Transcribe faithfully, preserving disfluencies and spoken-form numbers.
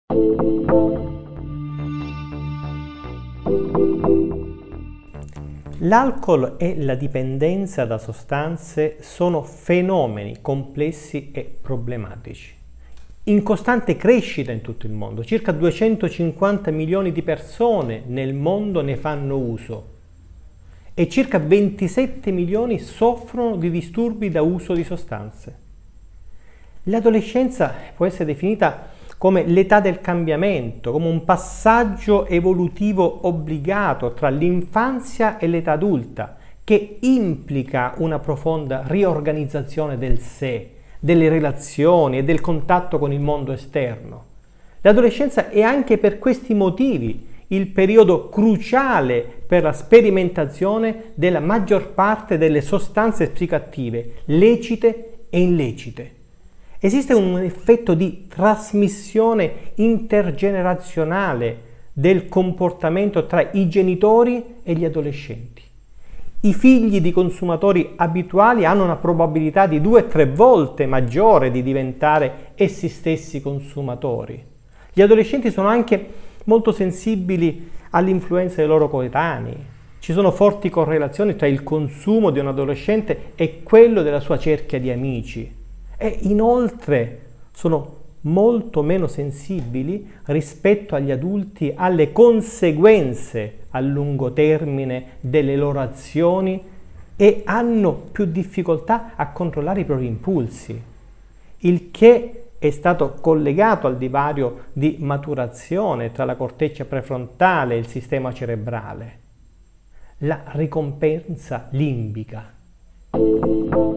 L'alcol e la dipendenza da sostanze sono fenomeni complessi e problematici, in costante crescita in tutto il mondo. Circa duecentocinquanta milioni di persone nel mondo ne fanno uso e circa ventisette milioni soffrono di disturbi da uso di sostanze. L'adolescenza può essere definita come l'età del cambiamento, come un passaggio evolutivo obbligato tra l'infanzia e l'età adulta, che implica una profonda riorganizzazione del sé, delle relazioni e del contatto con il mondo esterno. L'adolescenza è anche per questi motivi il periodo cruciale per la sperimentazione della maggior parte delle sostanze psicoattive, lecite e illecite. Esiste un effetto di trasmissione intergenerazionale del comportamento tra i genitori e gli adolescenti. I figli di consumatori abituali hanno una probabilità di due o tre volte maggiore di diventare essi stessi consumatori. Gli adolescenti sono anche molto sensibili all'influenza dei loro coetanei. Ci sono forti correlazioni tra il consumo di un adolescente e quello della sua cerchia di amici. E inoltre sono molto meno sensibili rispetto agli adulti alle conseguenze a lungo termine delle loro azioni e hanno più difficoltà a controllare i propri impulsi, il che è stato collegato al divario di maturazione tra la corteccia prefrontale e il sistema cerebrale, la ricompensa limbica.